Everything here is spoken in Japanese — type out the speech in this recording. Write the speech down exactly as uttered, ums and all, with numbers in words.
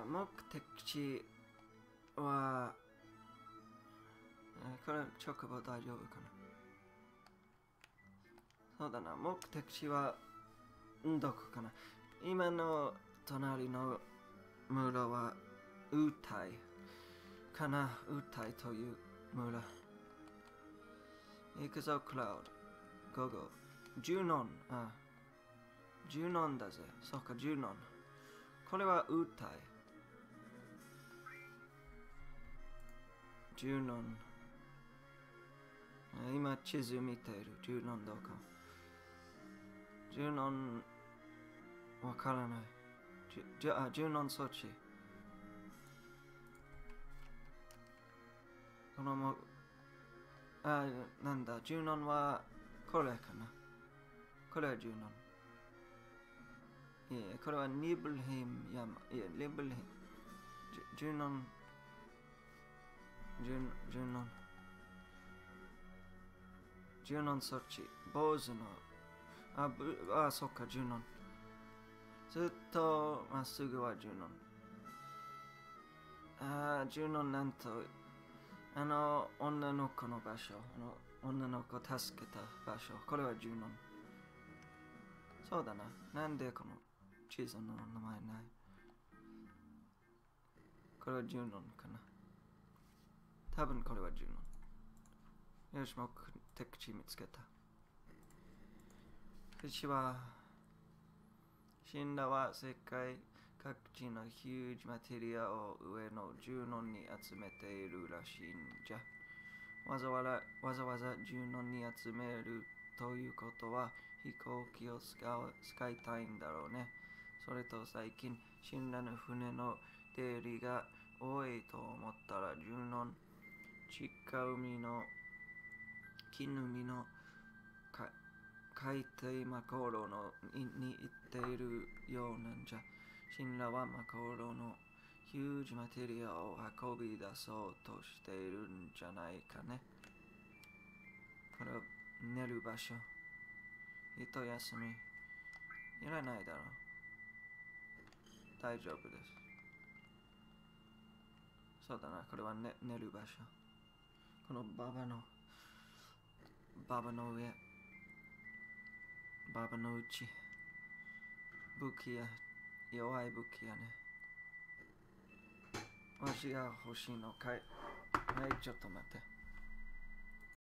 目的地は、これ直棒大丈夫かな。そうだな、目的地はどこかな。今の隣の村はウタイかな。ウタイという村。行くぞ、クラウド。ゴゴ。ジュノン。あ、ジュノンだぜ。そうか、ジュノン。これはウタイ。ジュノン。今地図見ている。ジュノンどこ。ジュノンわからない。じゃあ、ジュノンそっち。このも、あ、なんだ、ジュノンはこれかな。これはジュノン。いえ、これはニブルヘイム山。いえ、ニブルヘイム。ジュノン、ジュジュノン。ジュノンそっち。坊主の。あ、ぶあ、そっか、ジュノン。ずっとまっすぐはジュノン。あ、ジュノンなんと、あの女の子の場所、あの女の子を助けた場所、これはジュノン。そうだな。なんでこの地図の名前ない？これはジュノンかな。多分これはジュノン。よし、目的地見つけた。私は、死んだは世界各地のヒュージマテリアを上のジュノンに集めているらしいんじゃ。わざわざわざわざジュノンに集めるということは飛行機を使う使いたいんだろうね。それと最近死んだの船の出入りが多いと思ったらジュノン地下海の金海の海底マコロのに行っているようなんじゃ。神羅はマコロのヒュージマテリアを運び出そうとしているんじゃないかね。これは寝る場所。一休み。いらないだろう。大丈夫です。そうだな、これは、ね、寝る場所。このババの、ババの上、ババの内。武器や、弱い武器やね。わしが欲しいのかい。はい、ちょっと待って。